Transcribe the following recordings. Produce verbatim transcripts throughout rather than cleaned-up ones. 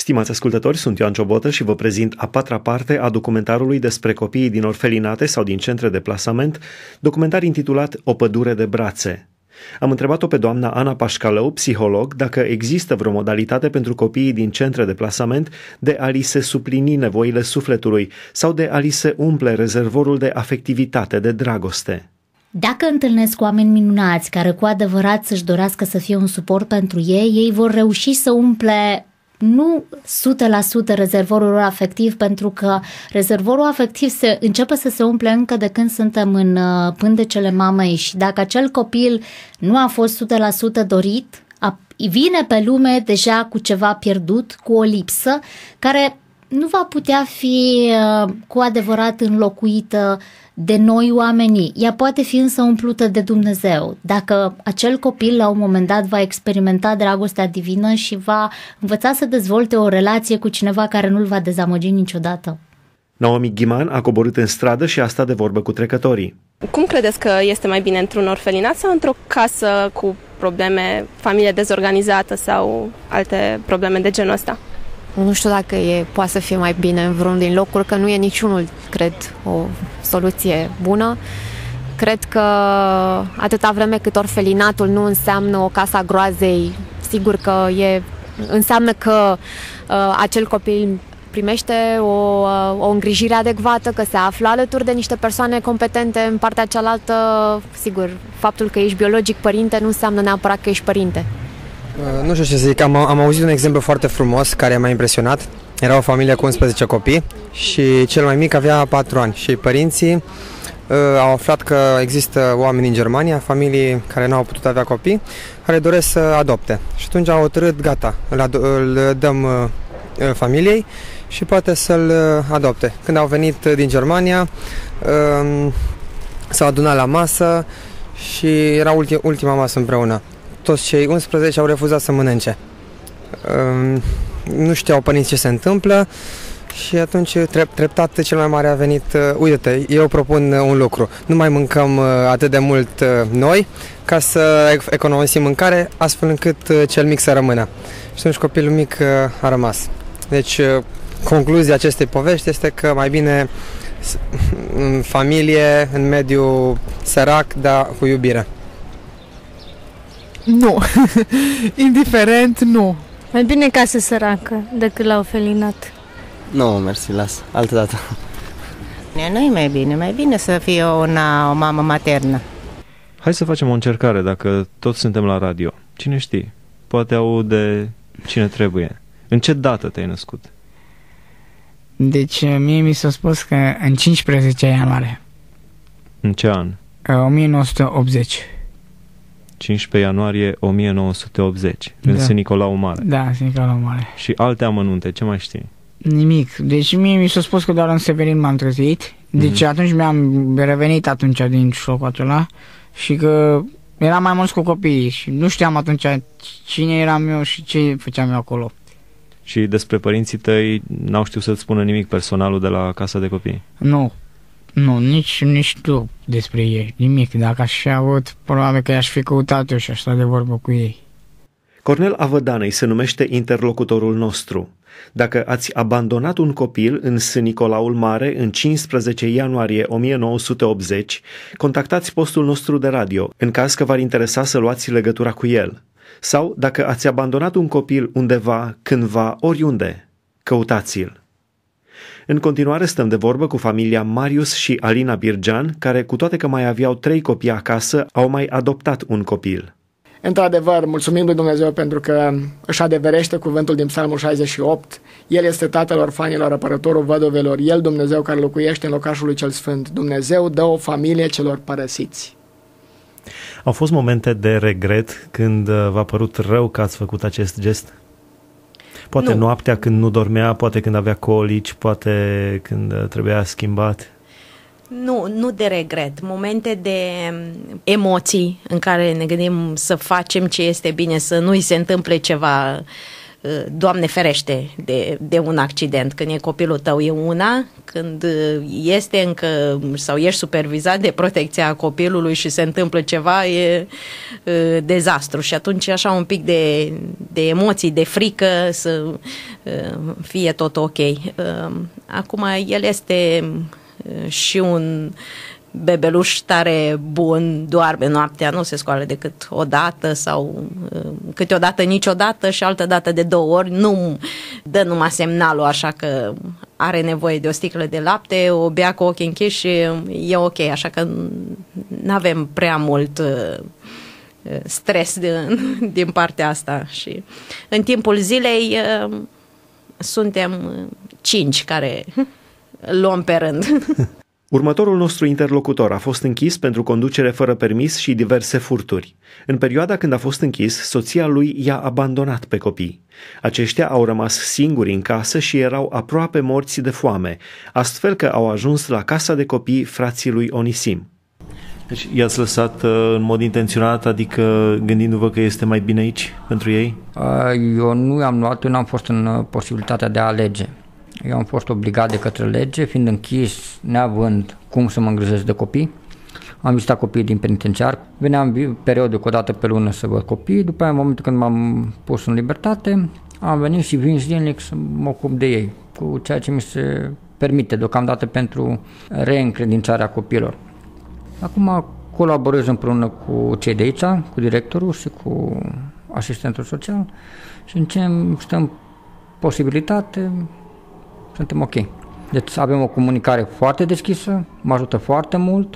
Stimați ascultători, sunt Ioan Ciobotă și vă prezint a patra parte a documentarului despre copiii din orfelinate sau din centre de plasament, documentar intitulat O pădure de brațe. Am întrebat-o pe doamna Ana Pașcalău, psiholog, dacă există vreo modalitate pentru copiii din centre de plasament de a li se suplini nevoile sufletului sau de a li se umple rezervorul de afectivitate, de dragoste. Dacă întâlnesc oameni minunați care cu adevărat să-și dorească să fie un suport pentru ei, ei vor reuși să umple nu o sută la sută rezervorul lor afectiv, pentru că rezervorul afectiv se, începe să se umple încă de când suntem în uh, pântecele mamei și dacă acel copil nu a fost o sută la sută dorit, a, vine pe lume deja cu ceva pierdut, cu o lipsă care nu va putea fi uh, cu adevărat înlocuită de noi oamenii. Ea poate fi însă umplută de Dumnezeu. Dacă acel copil la un moment dat va experimenta dragostea divină și va învăța să dezvolte o relație cu cineva care nu-l va dezamăgi niciodată. Naomi Ghiman a coborât în stradă și a stat de vorbă cu trecătorii. Cum credeți că este mai bine, într-un orfelinat sau într-o casă cu probleme, familie dezorganizată sau alte probleme de genul ăsta? Nu știu dacă e, poate să fie mai bine în vreunul din locuri, că nu e niciunul, cred, o soluție bună. Cred că atâta vreme cât orfelinatul nu înseamnă o casă a groazei, sigur că e, înseamnă că uh, acel copil primește o, uh, o îngrijire adecvată, că se află alături de niște persoane competente în partea cealaltă. Sigur, faptul că ești biologic părinte nu înseamnă neapărat că ești părinte. Nu știu ce să zic, am, am auzit un exemplu foarte frumos care m-a impresionat. Era o familie cu unsprezece copii și cel mai mic avea patru ani și părinții uh, au aflat că există oameni în Germania, familii care nu au putut avea copii, care doresc să adopte. Și atunci au hotărât, gata, îl, ad- îl dăm uh, familiei și poate să-l adopte. Când au venit din Germania, uh, s-au adunat la masă și era ulti- ultima masă împreună. Toți cei unsprezece au refuzat să mănânce. Nu știau părinții ce se întâmplă și atunci treptat cel mai mare a venit: uite-te, eu propun un lucru, nu mai mâncăm atât de mult noi ca să economisim mâncare, astfel încât cel mic să rămână. Și atunci copilul mic a rămas. Deci concluzia acestei povești este că mai bine în familie, în mediul sărac, dar cu iubire. Nu. Indiferent, nu. Mai bine casă săracă decât la orfelinat. Nu, mersi, las. Altă dată. Nu e mai bine. Mai bine să fie una, o mamă maternă. Hai să facem o încercare, dacă toți suntem la radio. Cine știe? Poate aude cine trebuie. În ce dată te-ai născut? Deci mie mi s-a spus că în cincisprezece ianuarie. În ce an? o mie nouă sute optzeci. cincisprezece ianuarie o mie nouă sute optzeci, da. În Sfânt Nicolau Mare. Da, Sfânt Nicolau Mare. Și alte amănunte, ce mai știi? Nimic. Deci mie mi s-a spus că doar în Severin m-am trezit. Deci mm-hmm. atunci mi-am revenit atunci din șocul acela și că eram mai mulți cu copiii și nu știam atunci cine eram eu și ce făceam eu acolo. Și despre părinții tăi n-au știut să-ți spună nimic personalul de la casa de copii? Nu. Nu, nici nu știu despre ei, nimic. Dacă aș fi avut, probabil că i-aș fi căutat eu și aș sta de vorbă cu ei. Cornel Avădanei se numește interlocutorul nostru. Dacă ați abandonat un copil în Sfânt Nicolaul Mare în cincisprezece ianuarie o mie nouă sute optzeci, contactați postul nostru de radio, în caz că v-ar interesa să luați legătura cu el. Sau dacă ați abandonat un copil undeva, cândva, oriunde, căutați-l. În continuare stăm de vorbă cu familia Marius și Alina Birgean, care, cu toate că mai aveau trei copii acasă, au mai adoptat un copil. Într-adevăr, mulțumim lui Dumnezeu pentru că își adeverește cuvântul din Psalmul șaizeci și opt. El este tatăl orfanilor, apărătorul vădovelor, El, Dumnezeu care locuiește în locașul lui cel sfânt. Dumnezeu dă o familie celor părăsiți. Au fost momente de regret când v-a părut rău că ați făcut acest gest? Poate nu. Noaptea când nu dormea, poate când avea colici, poate când trebuia schimbat? Nu, nu de regret. Momente de emoții în care ne gândim să facem ce este bine, să nu-i se întâmple ceva Doamne ferește de, de un accident. Când e copilul tău e una, când este încă sau ești supervizat de protecția copilului și se întâmplă ceva, e e dezastru și atunci așa un pic de, de emoții, de frică să fie tot ok. Acum el este și un bebeluș tare bun, doarme noaptea, nu se scoală decât o dată sau câteodată niciodată și altă dată de două ori, nu dă numai semnalul așa că are nevoie de o sticlă de lapte, o bea cu ochii închiși și e ok, așa că nu avem prea mult stres din, din partea asta și în timpul zilei suntem cinci care luăm pe rând. Următorul nostru interlocutor a fost închis pentru conducere fără permis și diverse furturi. În perioada când a fost închis, soția lui i-a abandonat pe copii. Aceștia au rămas singuri în casă și erau aproape morți de foame, astfel că au ajuns la casa de copii frații lui Onisim. Deci i-ați lăsat în mod intenționat, adică gândindu-vă că este mai bine aici pentru ei? Eu nu i-am luat, eu n-am fost în posibilitatea de a alege. Eu am fost obligat de către lege, fiind închis, neavând cum să mă îngrijesc de copii. Am vizitat copiii din penitenciar, veneam periodic o dată pe lună să văd copii, după aia în momentul când m-am pus în libertate, am venit și vin zilnic să mă ocup de ei, cu ceea ce mi se permite deocamdată pentru reîncredințarea copiilor. Acum colaborez împreună cu cei de aici, cu directorul și cu asistentul social și în ce stăm posibilitate, suntem ok. Deci avem o comunicare foarte deschisă, mă ajută foarte mult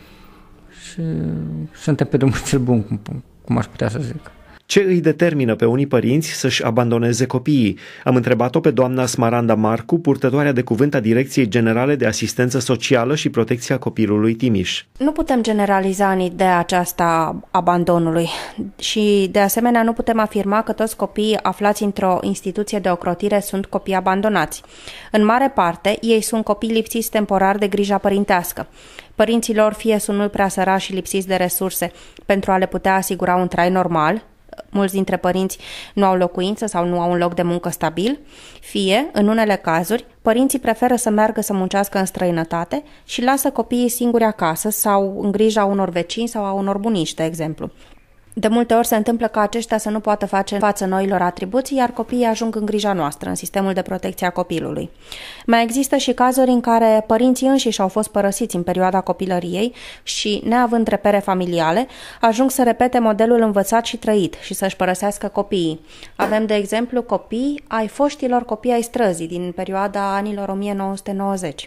și suntem pe drumul cel bun, cum, cum aș putea să zic. Ce îi determină pe unii părinți să-și abandoneze copiii? Am întrebat-o pe doamna Smaranda Marcu, purtătoarea de cuvânt a Direcției Generale de Asistență Socială și Protecția Copilului Timiș. Nu putem generaliza în ideea aceasta abandonului și de asemenea nu putem afirma că toți copiii aflați într-o instituție de ocrotire sunt copii abandonați. În mare parte, ei sunt copii lipsiți temporar de grija părintească. Părinții lor fie sunt mult prea sărași și lipsiți de resurse pentru a le putea asigura un trai normal, mulți dintre părinți nu au locuință sau nu au un loc de muncă stabil, fie, în unele cazuri, părinții preferă să meargă să muncească în străinătate și lasă copiii singuri acasă sau în grija unor vecini sau a unor bunici, de exemplu. De multe ori se întâmplă ca aceștia să nu poată face față noilor atribuții, iar copiii ajung în grija noastră, în sistemul de protecție a copilului. Mai există și cazuri în care părinții înșiși au fost părăsiți în perioada copilăriei și, neavând repere familiale, ajung să repete modelul învățat și trăit și să-și părăsească copiii. Avem, de exemplu, copii ai foștilor copii ai străzii din perioada anilor o mie nouă sute nouăzeci.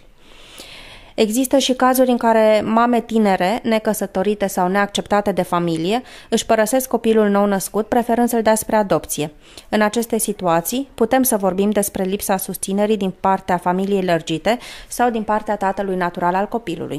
Există și cazuri în care mame tinere, necăsătorite sau neacceptate de familie, își părăsesc copilul nou născut, preferând să-l dea spre adopție. În aceste situații, putem să vorbim despre lipsa susținerii din partea familiei lărgite sau din partea tatălui natural al copilului.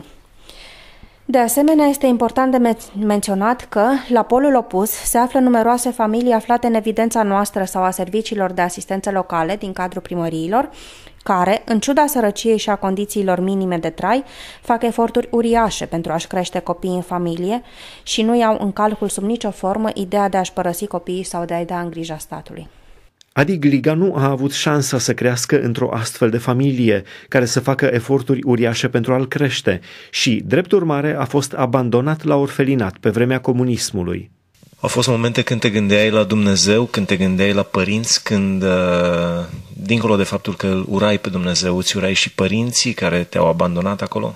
De asemenea, este important de men- menționat că, la polul opus, se află numeroase familii aflate în evidența noastră sau a serviciilor de asistență locale din cadrul primăriilor, care, în ciuda sărăciei și a condițiilor minime de trai, fac eforturi uriașe pentru a-și crește copiii în familie și nu iau în calcul sub nicio formă ideea de a-și părăsi copiii sau de a-i da în grija statului. Adi Gliga nu a avut șansa să crească într-o astfel de familie, care să facă eforturi uriașe pentru a-l crește și, drept urmare, a fost abandonat la orfelinat pe vremea comunismului. Au fost momente când te gândeai la Dumnezeu, când te gândeai la părinți, când, dincolo de faptul că îl urai pe Dumnezeu, îți urai și părinții care te-au abandonat acolo?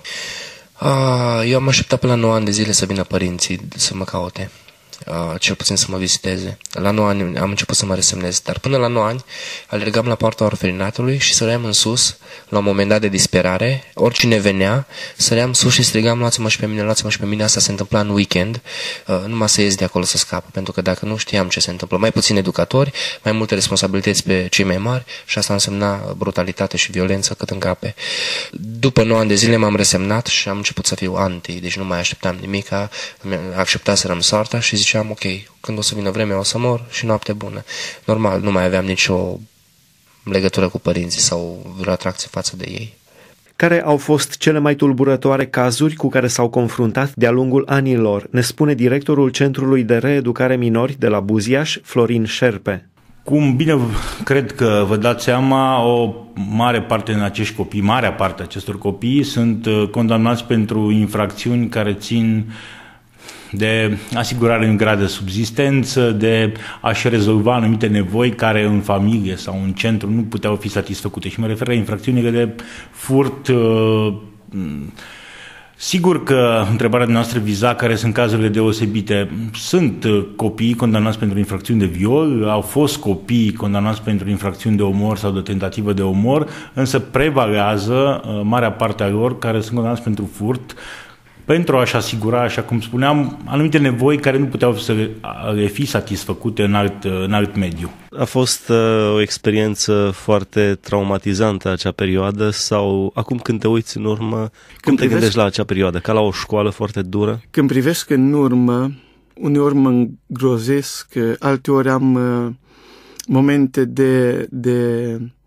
Eu am așteptat pe la nouă ani de zile să vină părinții să mă caute. Uh, cel puțin să mă viziteze. La nouă ani am început să mă resemnez, dar până la nouă ani alergam la poarta orfelinatului și săream în sus, la un moment dat de disperare, oricine venea, săream sus și strigam, luați-mă și pe mine, luați-mă și pe mine, asta se întâmpla în weekend, uh, numai să ies de acolo să scap, pentru că dacă nu știam ce se întâmplă, mai puțini educatori, mai multe responsabilități pe cei mai mari și asta însemna brutalitate și violență cât în cape. După nouă ani de zile m-am resemnat și am început să fiu anti, deci nu mai așteptam nimic, acceptat să rămân soarta și ziceam, ok, când o să vină vremea o să mor și noapte bună. Normal, nu mai aveam nicio legătură cu părinții sau vreo atracție față de ei. Care au fost cele mai tulburătoare cazuri cu care s-au confruntat de-a lungul anilor, ne spune directorul Centrului de Reeducare Minori de la Buziaș, Florin Șerpe. Cum bine cred că vă dați seama, o mare parte din acești copii, marea parte a acestor copii sunt condamnați pentru infracțiuni care țin de asigurare în grad de subzistență, de a-și rezolva anumite nevoi care în familie sau în centru nu puteau fi satisfăcute. Și mă refer la infracțiunile de furt. Sigur că întrebarea noastră viza care sunt cazurile deosebite. Sunt copii condamnați pentru infracțiuni de viol, au fost copii condamnați pentru infracțiuni de omor sau de tentativă de omor, însă prevalează marea parte a lor care sunt condamnați pentru furt, pentru a-și asigura, așa cum spuneam, anumite nevoi care nu puteau să le fi satisfăcute în alt, în alt mediu. A fost uh, o experiență foarte traumatizantă acea perioadă sau acum când te uiți în urmă, când cum te privesc, gândești la acea perioadă? Ca la o școală foarte dură? Când privesc în urmă, uneori mă îngrozesc, alteori am uh, momente de... de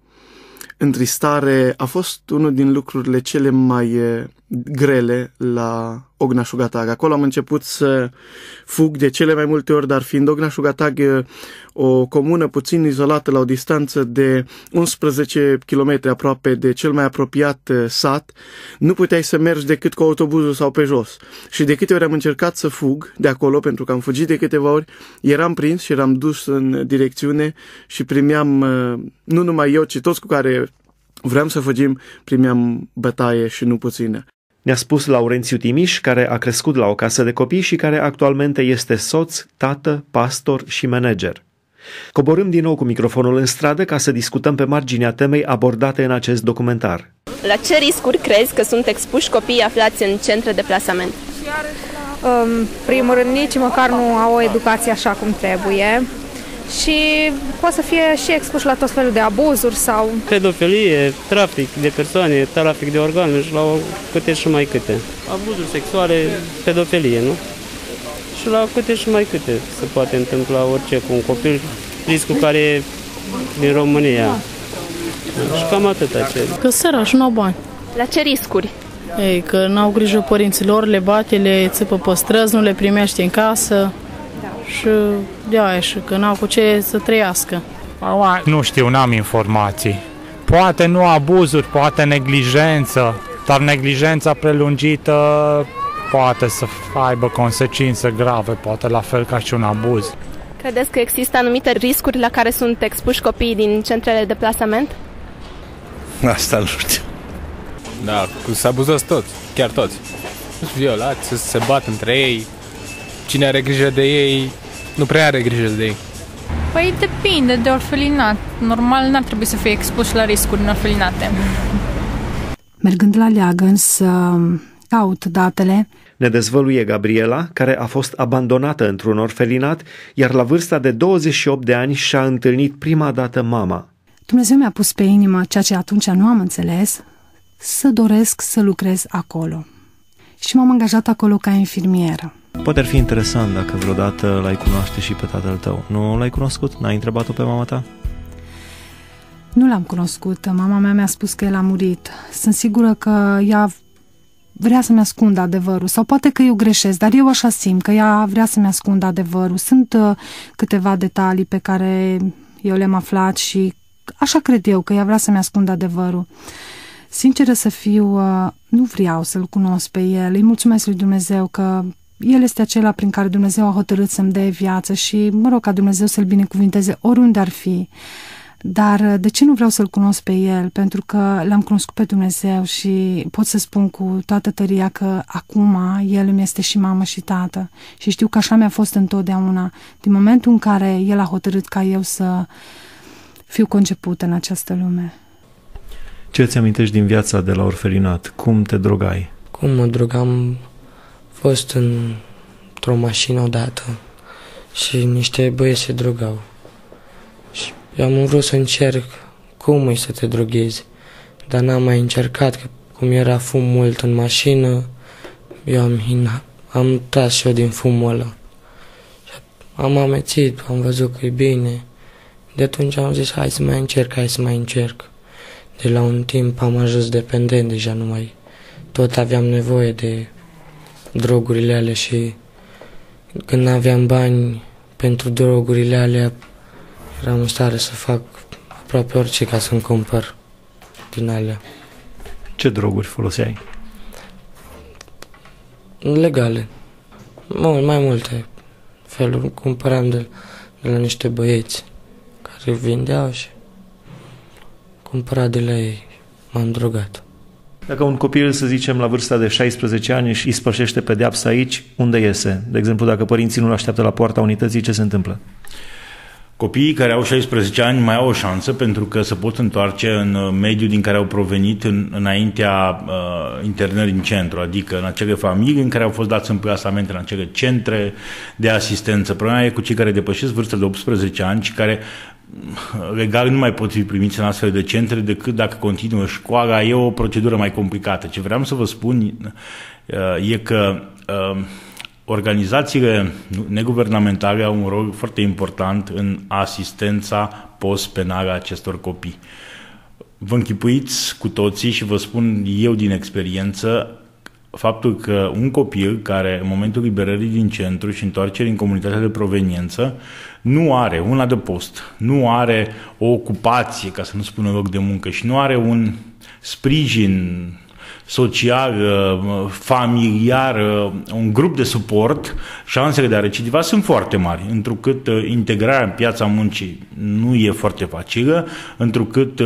întristare. A fost unul din lucrurile cele mai grele la Ogna-Shugatag. Acolo am început să fug de cele mai multe ori, dar fiind Ogna-Shugatag o comună puțin izolată la o distanță de unsprezece kilometri aproape de cel mai apropiat sat, nu puteai să mergi decât cu autobuzul sau pe jos. Și de câte ori am încercat să fug de acolo, pentru că am fugit de câteva ori, eram prins și eram dus în direcțiune și primeam, nu numai eu, ci toți cu care vreau să fugim, primeam bătaie și nu puțină. Ne-a spus Laurențiu Timiș, care a crescut la o casă de copii și care actualmente este soț, tată, pastor și manager. Coborâm din nou cu microfonul în stradă ca să discutăm pe marginea temei abordate în acest documentar. La ce riscuri crezi că sunt expuși copiii aflați în centre de plasament? În primul rând, nici măcar nu au o educație așa cum trebuie și pot să fie și expuși la tot felul de abuzuri sau... Pedofilie, trafic de persoane, trafic de organe și la câte și mai câte. Abuzuri sexuale, pedofilie, nu? Și la câte și mai câte se poate întâmpla orice cu un copil, riscul care e din România. Și cam atâta ce. Că sărași, nu au bani. La ce riscuri? Ei, că n-au grijă părinților, le bate, le țipă pe străzi, nu le primește în casă. Și de-aia și că n-au cu ce să trăiască. Nu știu, n-am informații. Poate nu abuzuri, poate neglijență, dar neglijența prelungită poate să aibă consecințe grave, poate la fel ca și un abuz. Credeți că există anumite riscuri la care sunt expuși copiii din centrele de plasament? Asta nu știu. Da, se abuzați toți, chiar toți. Sunt violați, se bat între ei. Cine are grijă de ei, nu prea are grijă de ei. Păi depinde de orfelinat. Normal n-ar trebui să fie expuși la riscuri în orfelinate. Mergând la Leagăn să caut datele, ne dezvăluie Gabriela, care a fost abandonată într-un orfelinat, iar la vârsta de douăzeci și opt de ani și-a întâlnit prima dată mama. Dumnezeu mi-a pus pe inimă, ceea ce atunci nu am înțeles, să doresc să lucrez acolo. Și m-am angajat acolo ca infirmieră. Poate ar fi interesant dacă vreodată l-ai cunoaște și pe tatăl tău. Nu l-ai cunoscut? N-ai întrebat-o pe mama ta? Nu l-am cunoscut. Mama mea mi-a spus că el a murit. Sunt sigură că ea vrea să-mi ascundă adevărul. Sau poate că eu greșesc, dar eu așa simt că ea vrea să-mi ascundă adevărul. Sunt uh, câteva detalii pe care eu le-am aflat și așa cred eu că ea vrea să-mi ascundă adevărul. Sinceră să fiu, uh, nu vreau să-l cunosc pe el. Îi mulțumesc lui Dumnezeu că el este acela prin care Dumnezeu a hotărât să-mi dea viață și mă rog ca Dumnezeu să-l binecuvinteze oriunde ar fi. Dar de ce nu vreau să-l cunosc pe el? Pentru că l-am cunoscut pe Dumnezeu și pot să spun cu toată tăria că acum el îmi este și mamă și tată. Și știu că așa mi-a fost întotdeauna. Din momentul în care el a hotărât ca eu să fiu concepută în această lume. Ce îți amintești din viața de la orfelinat? Cum te drogai? Cum mă drogam? Fost în, într-o mașină odată și niște băieți se drogau. Și eu am vrut să încerc cum e să te droghezi, dar n-am mai încercat, că cum era fum mult în mașină, eu am, am tras și eu din fumul ăla. Și am amețit, am văzut că e bine. De atunci am zis, hai să mai încerc, hai să mai încerc. De la un timp am ajuns dependent, deja nu mai... Tot aveam nevoie de drogurile alea și când aveam bani pentru drogurile alea, eram în stare să fac aproape orice ca să-mi cumpăr din alea. Ce droguri foloseai? Legale. Mult, mai multe feluri. Cumpăram de, de la niște băieți care vindeau și cumpăra de la ei. M-am drogat. Dacă un copil, să zicem, la vârsta de șaisprezece ani și îi spășește pedeapsa aici, unde iese? De exemplu, dacă părinții nu-l așteaptă la poarta unității, ce se întâmplă? Copiii care au șaisprezece ani mai au o șansă pentru că se pot întoarce în mediul din care au provenit în, înaintea uh, internării în centru, adică în acele familii în care au fost dați în plasament, în acele centre de asistență. Problema e cu cei care depășesc vârsta de optsprezece ani și care legal nu mai pot fi primiți în astfel de centre decât dacă continuă școala. E o procedură mai complicată. Ce vreau să vă spun uh, e că uh, organizațiile neguvernamentale au un rol foarte important în asistența post-penală a acestor copii. Vă închipuiți cu toții și vă spun eu din experiență faptul că un copil care în momentul liberării din centru și întoarcerii în comunitatea de proveniență nu are un adăpost, nu are o ocupație, ca să nu spun un loc de muncă, și nu are un sprijin social, familiar, un grup de suport, șansele de a recidiva sunt foarte mari, întrucât integrarea în piața muncii nu e foarte facilă, întrucât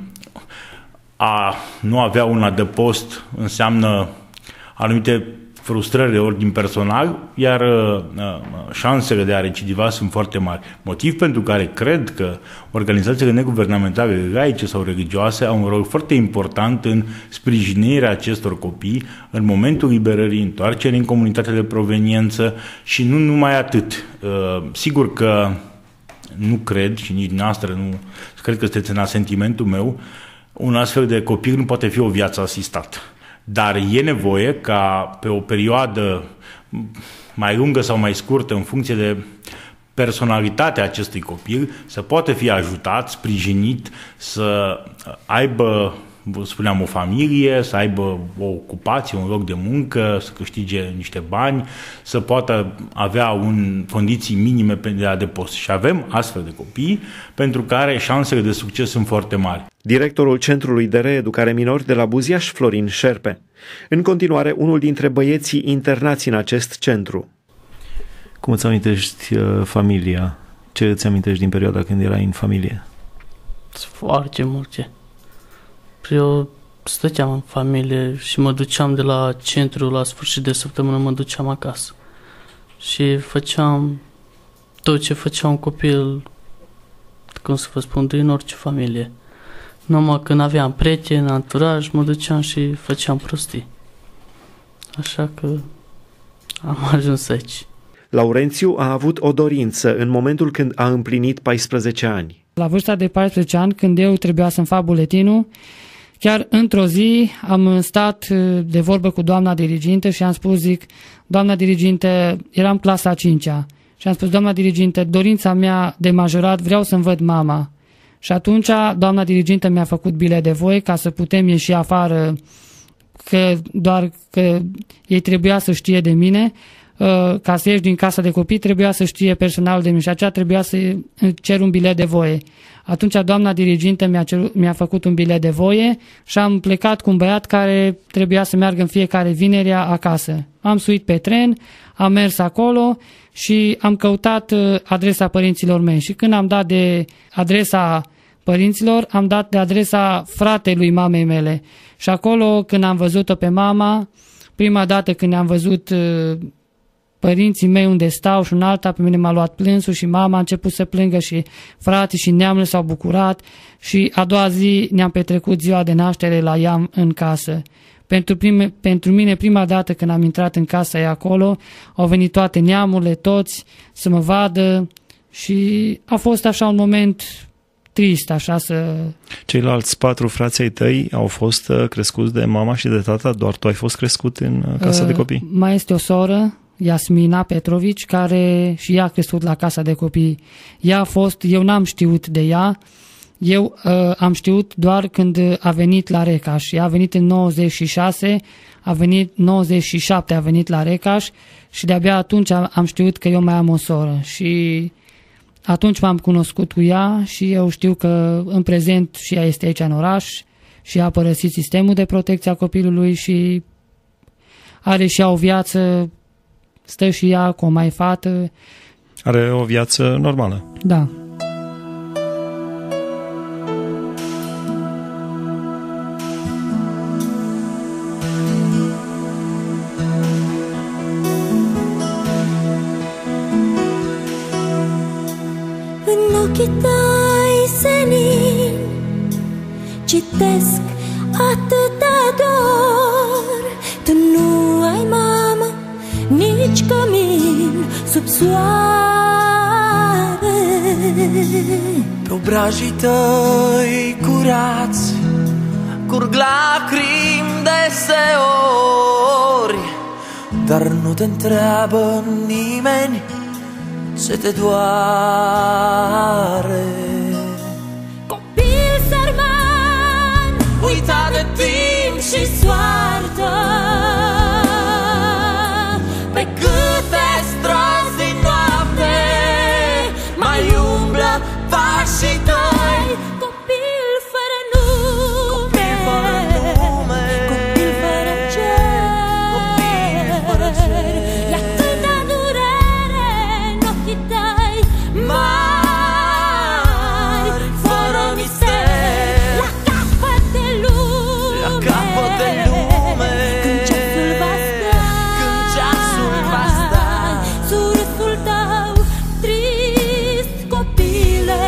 a nu avea un adăpost înseamnă anumite frustrări de ordin personal, iar uh, șansele de a recidiva sunt foarte mari. Motiv pentru care cred că organizațiile neguvernamentale, laice sau religioase, au un rol foarte important în sprijinirea acestor copii în momentul liberării, întoarcerii în comunitatea de proveniență și nu numai atât. Uh, sigur că nu cred, și nici noastră nu cred că sunteți în asentimentul meu, un astfel de copil nu poate fi o viață asistată. Dar e nevoie ca pe o perioadă mai lungă sau mai scurtă, în funcție de personalitatea acestui copil, să poată fi ajutat, sprijinit, să aibă, vă spuneam, o familie, să aibă o ocupație, un loc de muncă, să câștige niște bani, să poată avea un, condiții minime de adăpost. Și avem astfel de copii pentru care șansele de succes sunt foarte mari. Directorul Centrului de Reeducare Minori de la Buziaș, Florin Șerpe. În continuare, unul dintre băieții internați în acest centru. Cum îți amintești uh, familia? Ce îți amintești din perioada când erai în familie? Foarte multe. Eu stăteam în familie și mă duceam de la centru la sfârșit de săptămână, mă duceam acasă. Și făceam tot ce făcea un copil, cum să vă spun, din orice familie. Numai când aveam prieteni, anturaj, mă duceam și făceam prostii. Așa că am ajuns aici. Laurențiu a avut o dorință în momentul când a împlinit paisprezece ani. La vârsta de paisprezece ani, când eu trebuia să-mi fac buletinul, chiar într-o zi am stat de vorbă cu doamna dirigintă și am spus, zic, doamna dirigintă, eram clasa a cincea, și am spus, doamna dirigintă, dorința mea de majorat, vreau să-mi văd mama. Și atunci doamna dirigintă mi-a făcut bilet de voie ca să putem ieși afară, că doar că ei trebuia să știe de mine, ca să ieși din casa de copii trebuia să știe personalul de mine și aceea trebuia să cer un bilet de voie. Atunci doamna dirigintă mi-a, cer, mi-a făcut un bilet de voie și am plecat cu un băiat care trebuia să meargă în fiecare vinerea acasă. Am suit pe tren, am mers acolo și am căutat adresa părinților mei și când am dat de adresa părinților, am dat de adresa fratelui mamei mele. Și acolo, când am văzut-o pe mama, prima dată când am văzut părinții mei unde stau și un alta, pe mine m-a luat plânsul și mama a început să plângă și frații și neamul s-au bucurat și a doua zi ne-am petrecut ziua de naștere la ea în casă. Pentru, prime, pentru mine, prima dată când am intrat în casa ei acolo, au venit toate neamurile, toți, să mă vadă și a fost așa un moment trist, așa să... Ceilalți patru frații ai tăi au fost crescuți de mama și de tata, doar tu ai fost crescut în casa uh, de copii? Mai este o soră, Iasmina Petrovici, care și ea a crescut la casa de copii. Ea a fost, eu n-am știut de ea, eu uh, am știut doar când a venit la Recaș. Ea a venit în nouăzeci și șase, a venit nouăzeci și șapte, a venit la Recaș și de-abia atunci am știut că eu mai am o soră. Și Atunci m-am cunoscut cu ea și eu știu că în prezent și ea este aici în oraș și a părăsit sistemul de protecție a copilului și are și ea o viață, stă și ea cu o mai fată. Are o viață normală. Da. În ochii tăi senin citesc atâta dor. Tu nu ai mamă, nici cămin sub soare. Pe obrajii tăi curați curg lacrimi deseori, dar nu te întreabă nimeni ce te doare. Copil sărman, uitat de timp și soartă, pe câte străzi din noapte mai umblă pașii tăi. Copil fără nume, copil fără cer, copil fără cer. E atâta durere în ochii tăi mari, fără mister, la capăt de lume, la capăt de lume. Când ceasul va sta, când ceasul va sta, surâsul tău trist, copile,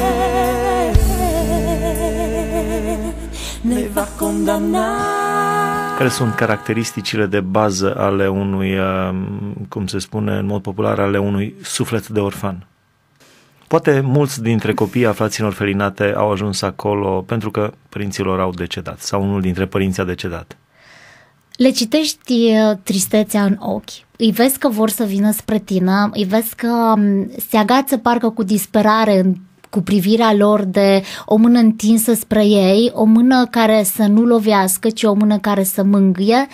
ne va condamna. Care sunt caracteristicile de bază ale unui, cum se spune în mod popular, ale unui suflet de orfan? Poate mulți dintre copiii aflați în orfelinate au ajuns acolo pentru că părinții lor au decedat sau unul dintre părinți a decedat. Le citești tristețea în ochi, îi vezi că vor să vină spre tine, îi vezi că se agață parcă cu disperare în, cu privirea lor de o mână întinsă spre ei, o mână care să nu lovească, ci o mână care să mângâie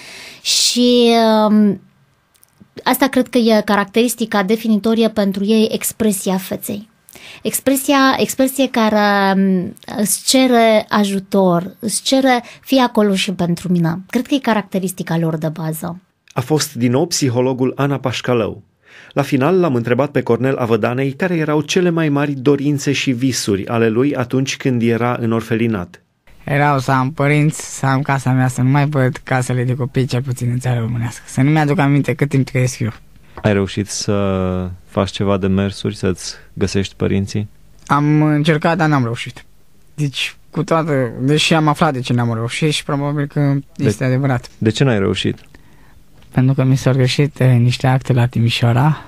și um, asta cred că e caracteristica definitorie pentru ei, expresia feței. Expresia, expresie care îți cere ajutor, îți cere fii acolo și pentru mine. Cred că e caracteristica lor de bază. A fost din nou psihologul Ana Pașcalău. La final l-am întrebat pe Cornel Avădanei care erau cele mai mari dorințe și visuri ale lui atunci când era în orfelinat. Erau să am părinți, să am casa mea, să nu mai văd casele de copii, cel puțin în țara românească. Să nu mi-aduc aminte cât timp trăiesc eu. Ai reușit să faci ceva de mersuri, să-ți găsești părinții? Am încercat, dar n-am reușit. Deci, cu toată, deși am aflat de ce n-am reușit și probabil că este de, adevărat. De ce n-ai reușit? Pentru că mi s-au greșit eh, niște acte la Timișoara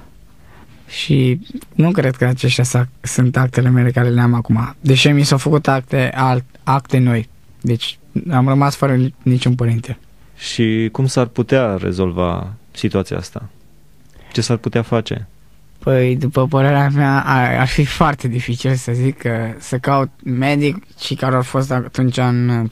și nu cred că aceștia sunt actele mele care le am acum. Deși mi s-au făcut acte, alt, acte noi. Deci am rămas fără niciun părinte. Și cum s-ar putea rezolva situația asta? Ce s-ar putea face? Păi, după părerea mea, ar, ar fi foarte dificil să zic că să caut medici care au fost atunci în,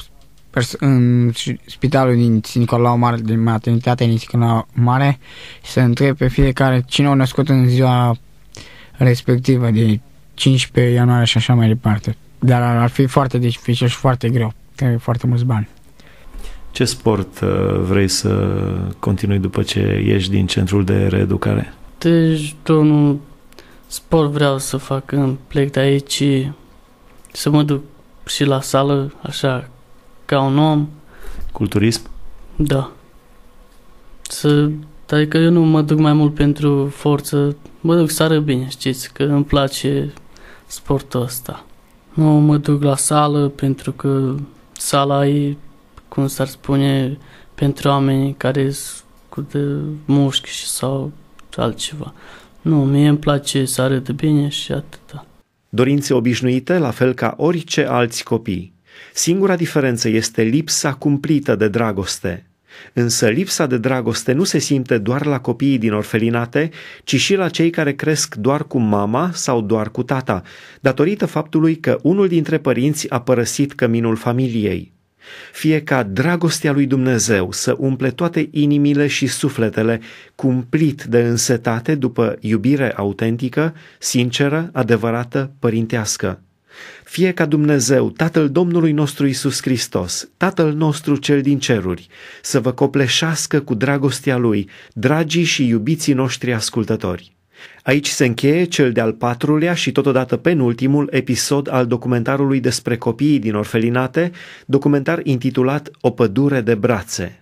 în spitalul din Nicolau Mare, din maternitatea din Nicolau Mare, și să întreb pe fiecare cine a născut în ziua respectivă de cincisprezece ianuarie și așa mai departe. Dar ar, ar fi foarte dificil și foarte greu, trebuie foarte mulți bani. Ce sport uh, vrei să continui după ce ieși din centrul de reeducare? Deci, domnul, sport vreau să fac când plec de aici, să mă duc și la sală, așa, ca un om. Culturism? Da. Să, adică eu nu mă duc mai mult pentru forță, mă duc să arăt bine, știți, că îmi place sportul ăsta. Nu mă duc la sală pentru că sala e, cum s-ar spune, pentru oameni care sunt cu de mușchi sau altceva. Nu, mie îmi place să arăt bine și atâta. Dorințe obișnuite, la fel ca orice alți copii. Singura diferență este lipsa cumplită de dragoste. Însă lipsa de dragoste nu se simte doar la copiii din orfelinate, ci și la cei care cresc doar cu mama sau doar cu tata, datorită faptului că unul dintre părinți a părăsit căminul familiei. Fie ca dragostea lui Dumnezeu să umple toate inimile și sufletele cumplit de însetate după iubire autentică, sinceră, adevărată, părintească. Fie ca Dumnezeu, Tatăl Domnului nostru Iisus Hristos, Tatăl nostru cel din ceruri, să vă copleșească cu dragostea Lui, dragii și iubiții noștri ascultători. Aici se încheie cel de-al patrulea și totodată penultimul episod al documentarului despre copiii din orfelinate, documentar intitulat O pădure de brațe.